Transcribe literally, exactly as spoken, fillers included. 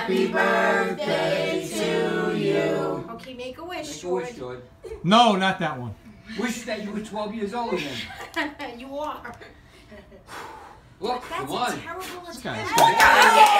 Happy birthday to you. Okay, make a wish, Make a George. wish, George. No, not that one. Wish that you were twelve years old again. You are. Look, That's come on. a terrible guy- attempt.